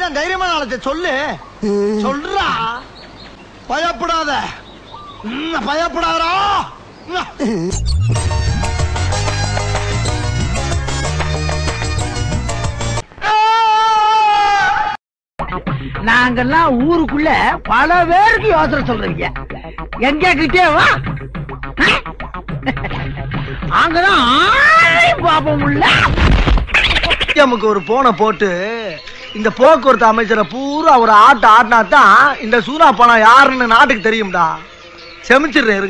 நீதான் தைரியமான ஆளத்தை சொல்லு. சொல்றா. பயப்படாத. பயப்படாதடா. நாங்கெல்லாம் ஊருக்குள்ள பல பேருக்கு யோசனை சொல்றீங்க. எங்க கிட்டே வா. அங்கதான் பாப்போம். நமக்கு ஒரு போனை போட்டு இந்த போக்குவரத்து அமைச்சரை பூரா ஒரு ஆட்ட ஆட்டினா தான் இந்த சூனா பணம் யாருன்னு நாட்டுக்கு தெரியும்டா. செமிச்சிடுறேன்.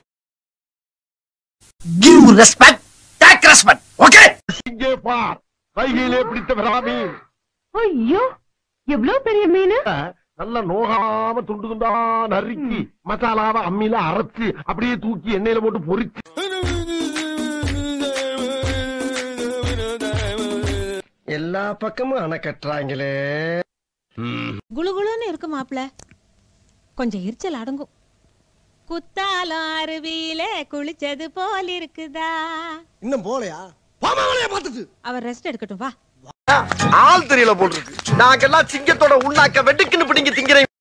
Give respect, take respect. Okay? இங்கே பார், கையிலே பிடித்த விராமி. ஐயோ, எவ்வளவு பெரிய மீன். நல்ல நோகாம துண்டு துண்டா நறுக்கி மசாலாவை அம்மியில அரைச்சு அப்படியே தூக்கி எண்ணெயில போட்டு பொரிச்சு. எல்லா பக்கமும் அணை கட்டுறாங்களே. குளுகுளுன்னு இருக்கு மாப்ள. கொஞ்சம் எரிச்சல் அடங்கும். குத்தாலம் அருவியில குளிச்சது போல் இருக்குதா. இன்னும் போலையா? பாமாவளைய பார்த்தது. அவர் ரெஸ்ட் எடுக்கட்டும் வா. ஆள் தெரியல போல் இருக்கு. நாங்கெல்லாம் சிங்கத்தோட உண்ணாக்க வெட்டுக்குன்னு பிடிங்க திங்கிறேன்.